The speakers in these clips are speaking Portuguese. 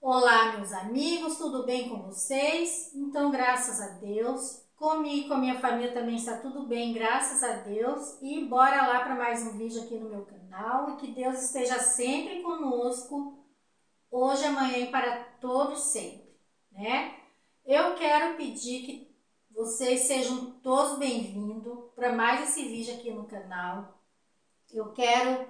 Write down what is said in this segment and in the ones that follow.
Olá, meus amigos, tudo bem com vocês? Então, graças a Deus, comigo e com a minha família também está tudo bem, graças a Deus. E bora lá para mais um vídeo aqui no meu canal e que Deus esteja sempre conosco, hoje, amanhã e para todos sempre, né? Eu quero pedir que vocês sejam todos bem-vindos para mais esse vídeo aqui no canal. Eu quero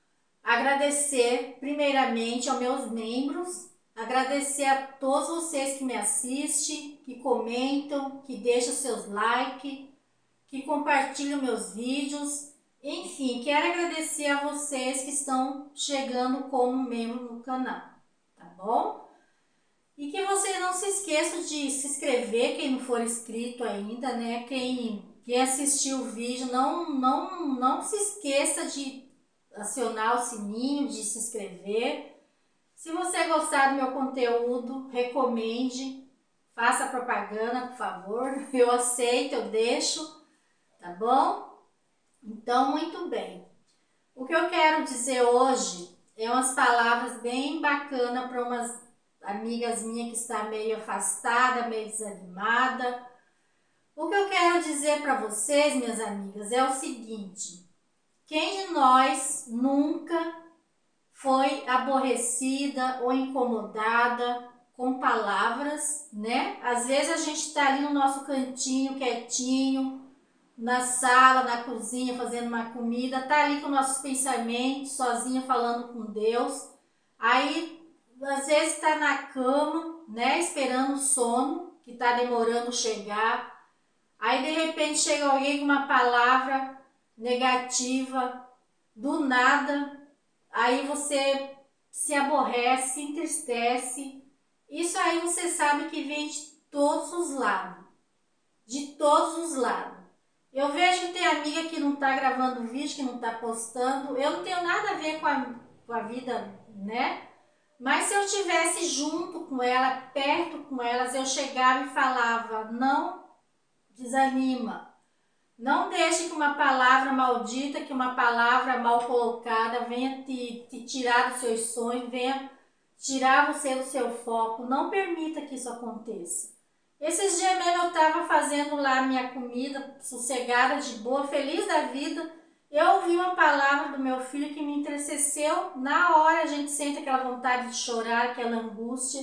agradecer primeiramente aos meus membros, agradecer a todos vocês que me assistem, que comentam, que deixam seus likes, que compartilham meus vídeos. Enfim, quero agradecer a vocês que estão chegando como membro no canal, tá bom? E que vocês não se esqueçam de se inscrever, quem não for inscrito ainda, né? Quem assistiu o vídeo, não se esqueça de acionar o sininho, de se inscrever. Se você gostar do meu conteúdo, recomende, faça propaganda, por favor. Eu aceito, eu deixo, tá bom? Então, muito bem. O que eu quero dizer hoje é umas palavras bem bacanas para umas amigas minhas que está meio afastada, meio desanimada. O que eu quero dizer para vocês, minhas amigas, é o seguinte: quem de nós nunca foi aborrecida ou incomodada com palavras, né? Às vezes a gente está ali no nosso cantinho, quietinho, na sala, na cozinha, fazendo uma comida, tá ali com nossos pensamentos, sozinha falando com Deus. Aí, às vezes tá na cama, né, esperando o sono, que tá demorando chegar. Aí, de repente, chega alguém com uma palavra negativa, do nada. Aí você se aborrece, se entristece. Isso aí você sabe que vem de todos os lados. De todos os lados. Eu vejo que tem amiga que não está gravando vídeo, que não está postando. Eu não tenho nada a ver com a vida, né? Mas se eu estivesse junto com ela, perto com elas, eu chegava e falava: não desanima. Não deixe que uma palavra maldita, que uma palavra mal colocada venha te tirar dos seus sonhos, venha tirar você do seu foco. Não permita que isso aconteça. Esses dias mesmo eu estava fazendo lá minha comida, sossegada, de boa, feliz da vida. Eu ouvi uma palavra do meu filho que me entristeceu. Na hora a gente sente aquela vontade de chorar, aquela angústia.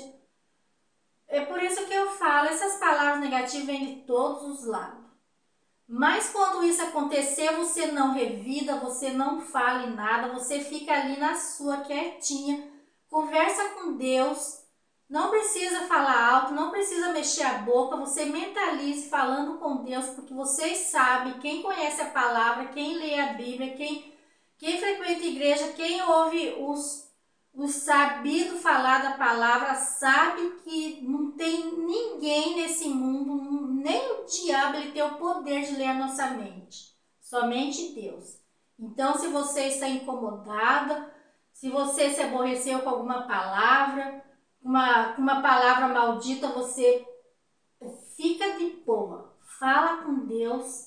É por isso que eu falo, essas palavras negativas vêm de todos os lados. Mas quando isso acontecer, você não revida, você não fala em nada, você fica ali na sua quietinha, conversa com Deus. Não precisa falar alto, não precisa mexer a boca, você mentalize falando com Deus, porque vocês sabem, quem conhece a palavra, quem lê a Bíblia, quem frequenta a igreja, quem ouve os sabidos falar da palavra, sabe que não tem ninguém nesse mundo, nem o diabo ele tem o poder de ler a nossa mente, somente Deus. Então, se você está incomodada, se você se aborreceu com alguma palavra, uma palavra maldita, você fica de boa, fala com Deus,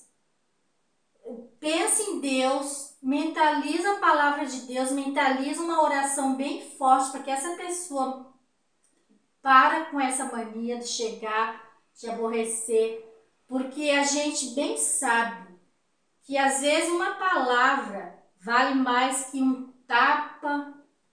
pensa em Deus, mentaliza a palavra de Deus, mentaliza uma oração bem forte para que essa pessoa para com essa mania de chegar, de aborrecer, porque a gente bem sabe que às vezes uma palavra vale mais que um tapa,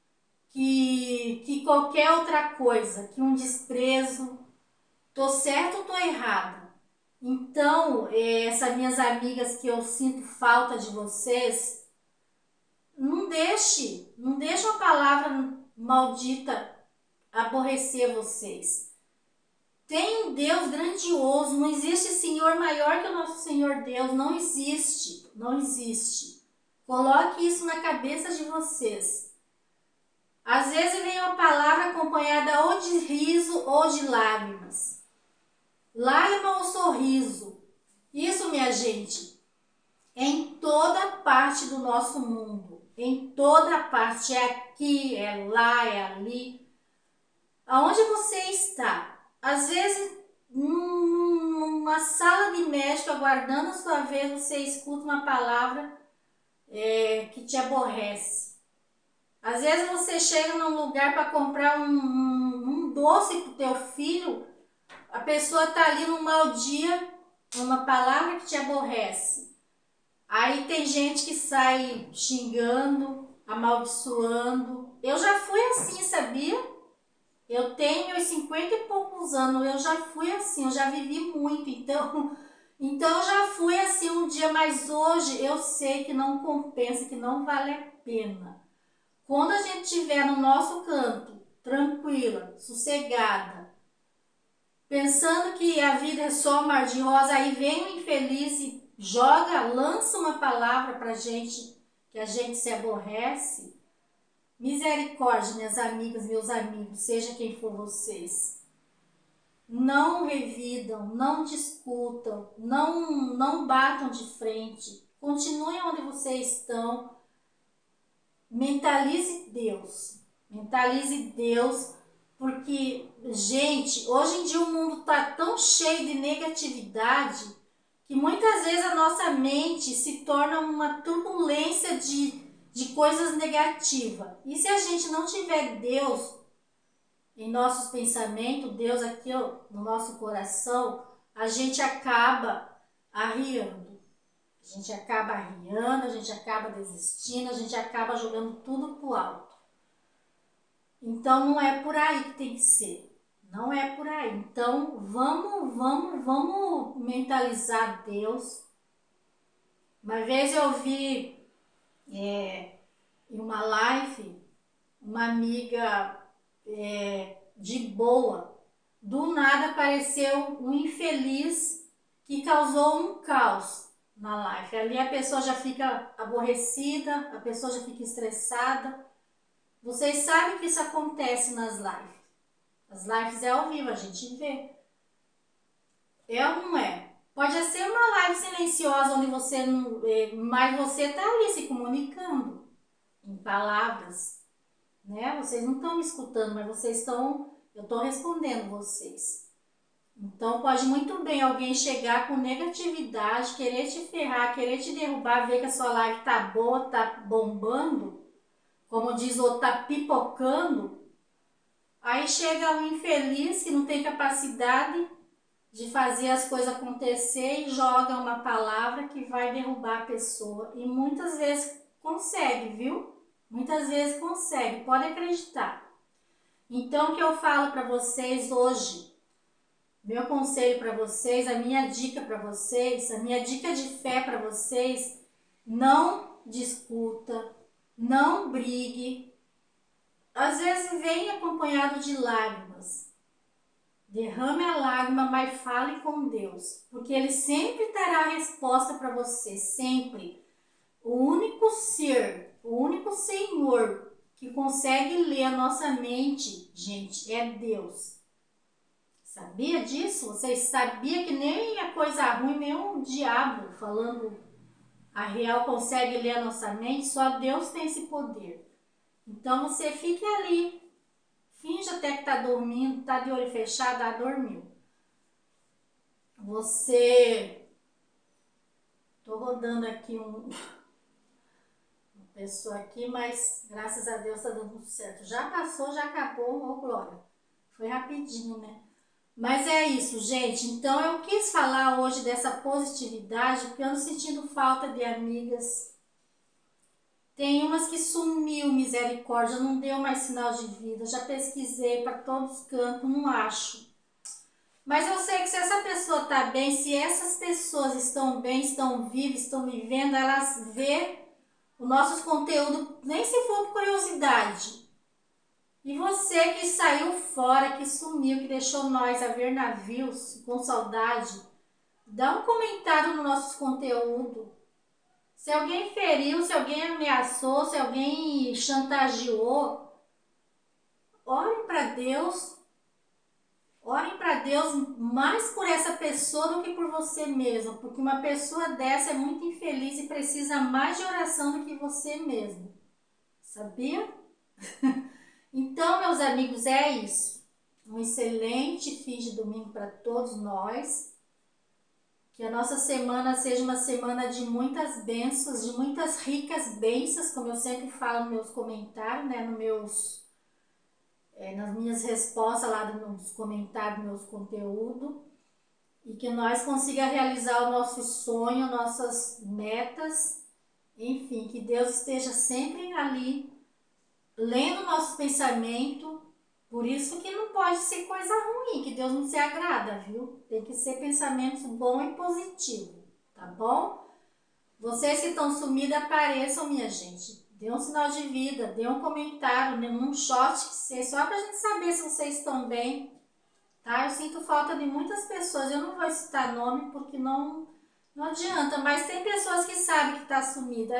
que qualquer outra coisa, que um desprezo. Tô certo ou tô errada? Então, essas minhas amigas que eu sinto falta de vocês, não deixe uma palavra maldita aborrecer vocês. Tem um Deus grandioso, não existe Senhor maior que o nosso Senhor Deus, não existe, não existe. Coloque isso na cabeça de vocês. Às vezes vem uma palavra acompanhada ou de riso ou de lágrimas. Lágrima ou sorriso. Isso, minha gente, é em toda parte do nosso mundo. Em toda parte. É aqui, é lá, é ali. Aonde você está? Às vezes, numa sala de médico, aguardando a sua vez, você escuta uma palavra que te aborrece. Às vezes você chega num lugar para comprar um fosse pro teu filho, a pessoa tá ali num mau dia, uma palavra que te aborrece. Aí tem gente que sai xingando, amaldiçoando. Eu já fui assim, sabia? Eu tenho meus 50 e poucos anos, eu já fui assim, eu já vivi muito, então eu já fui assim um dia, mas hoje eu sei que não compensa, que não vale a pena. Quando a gente estiver no nosso canto, tranquila, sossegada, pensando que a vida é só mar de rosa, aí vem o infeliz e joga, lança uma palavra pra gente que a gente se aborrece. Misericórdia, minhas amigas, meus amigos, seja quem for vocês. Não revidam, não discutam, não batam de frente. Continuem onde vocês estão. Mentalize Deus. Mentalize Deus, porque, gente, hoje em dia o mundo está tão cheio de negatividade que muitas vezes a nossa mente se torna uma turbulência de coisas negativas. E se a gente não tiver Deus em nossos pensamentos, Deus aqui ó, no nosso coração, a gente acaba arriando. A gente acaba arriando, a gente acaba desistindo, a gente acaba jogando tudo pro alto. Então não é por aí que tem que ser. Não é por aí. Então vamos mentalizar Deus. Uma vez eu vi em uma live uma amiga de boa. Do nada apareceu um infeliz que causou um caos na live. Ali a pessoa já fica aborrecida, a pessoa já fica estressada. Vocês sabem que isso acontece nas lives. As lives é ao vivo, a gente vê. É ou não é? Pode ser uma live silenciosa onde você não, mas você está ali se comunicando em palavras, né? Vocês não estão me escutando, mas vocês estão, eu estou respondendo vocês. Então pode muito bem alguém chegar com negatividade, querer te ferrar, querer te derrubar, ver que a sua live tá boa, tá bombando, como diz o outro, tá pipocando. Aí chega um infeliz que não tem capacidade de fazer as coisas acontecer e joga uma palavra que vai derrubar a pessoa. E muitas vezes consegue, viu? Muitas vezes consegue, pode acreditar. Então o que eu falo para vocês hoje, meu conselho para vocês, a minha dica para vocês, a minha dica de fé para vocês, não discuta, não brigue. Às vezes vem acompanhado de lágrimas. Derrame a lágrima, mas fale com Deus, porque Ele sempre dará a resposta para você, sempre. O único ser, o único Senhor que consegue ler a nossa mente, gente, é Deus. Sabia disso? Vocês sabiam que nem a coisa ruim, nem o diabo falando a real consegue ler a nossa mente? Só Deus tem esse poder. Então você fique ali, finge até que tá dormindo, tá de olho fechado, dormiu. Você... Tô rodando aqui uma pessoa aqui, mas graças a Deus tá dando tudo certo. Já passou, já acabou, ô glória. Foi rapidinho, né? Mas é isso, gente. Então eu quis falar hoje dessa positividade, porque eu ando sentindo falta de amigas. Tem umas que sumiu, misericórdia, não deu mais sinal de vida. Já pesquisei para todos os cantos, não acho. Mas eu sei que se essa pessoa está bem, se essas pessoas estão bem, estão vivas, estão vivendo, elas vê os nossos conteúdos, nem se for por curiosidade. E você que saiu fora, que sumiu, que deixou nós a ver navios com saudade, dá um comentário no nosso conteúdo. Se alguém feriu, se alguém ameaçou, se alguém chantageou, orem para Deus. Orem para Deus mais por essa pessoa do que por você mesmo, porque uma pessoa dessa é muito infeliz e precisa mais de oração do que você mesmo. Sabia? Então, meus amigos, é isso. Um excelente fim de domingo para todos nós. Que a nossa semana seja uma semana de muitas bênçãos, de muitas ricas bênçãos, como eu sempre falo nos meus comentários, né, nos meus nas minhas respostas lá nos comentários dos meus conteúdos, e que nós consiga realizar o nosso sonho, nossas metas, enfim, que Deus esteja sempre ali, lendo nosso pensamento. Por isso que não pode ser coisa ruim, que Deus não se agrada, viu? Tem que ser pensamentos bons e positivos, tá bom? Vocês que estão sumidos, apareçam, minha gente. Dê um sinal de vida, dê um comentário, um short que seja, só pra gente saber se vocês estão bem, tá? Eu sinto falta de muitas pessoas, eu não vou citar nome porque não adianta, mas tem pessoas que sabem que tá sumida.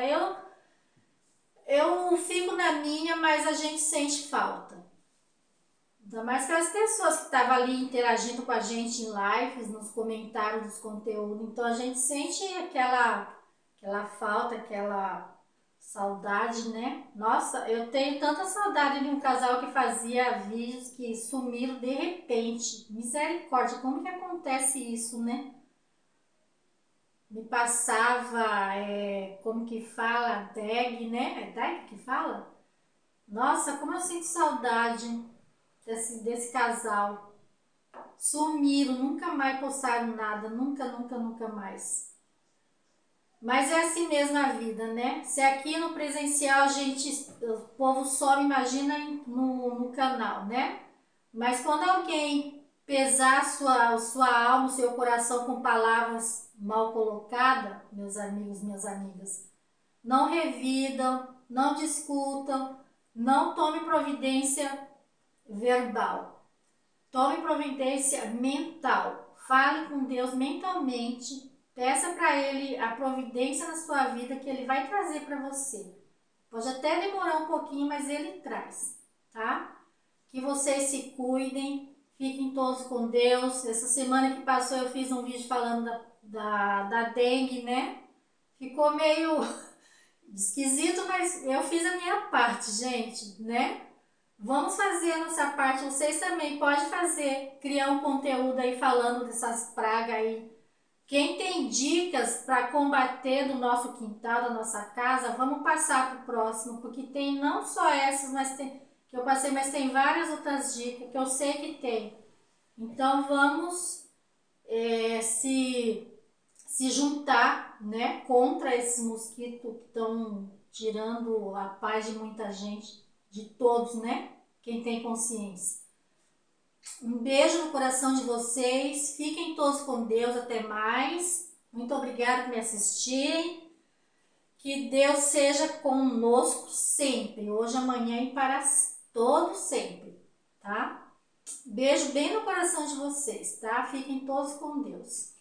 Eu fico na minha, mas a gente sente falta. Ainda mais aquelas pessoas que estavam ali interagindo com a gente em lives, nos comentários dos conteúdos. Então a gente sente aquela falta, aquela saudade, né? Nossa, eu tenho tanta saudade de um casal que fazia vídeos que sumiram de repente. Misericórdia, como que acontece isso, né? Me passava, como que fala, tag, né? É tag que fala? Nossa, como eu sinto saudade desse casal. Sumiram, nunca mais postaram nada, nunca mais. Mas é assim mesmo a vida, né? Se aqui no presencial o povo some, imagina no canal, né? Mas quando alguém pesar sua alma, seu coração com palavras mal colocadas, meus amigos, minhas amigas, não revidam, não discutam, não tome providência verbal. Tome providência mental. Fale com Deus mentalmente. Peça para Ele a providência na sua vida que Ele vai trazer para você. Pode até demorar um pouquinho, mas Ele traz, tá? Que vocês se cuidem. Fiquem todos com Deus. Essa semana que passou eu fiz um vídeo falando da dengue, né? Ficou meio esquisito, mas eu fiz a minha parte, gente, né? Vamos fazer a nossa parte, vocês também podem fazer, criar um conteúdo aí falando dessas pragas aí. Quem tem dicas para combater no nosso quintal, da nossa casa, vamos passar para o próximo, porque tem não só essas, mas tem, que eu passei, mas tem várias outras dicas que eu sei que tem. Então vamos se juntar, né, contra esses mosquitos que estão tirando a paz de muita gente, de todos, né? Quem tem consciência. Um beijo no coração de vocês. Fiquem todos com Deus. Até mais. Muito obrigada por me assistirem. Que Deus seja conosco sempre. Hoje, amanhã e para todos sempre. Tá? Beijo bem no coração de vocês, tá? Fiquem todos com Deus.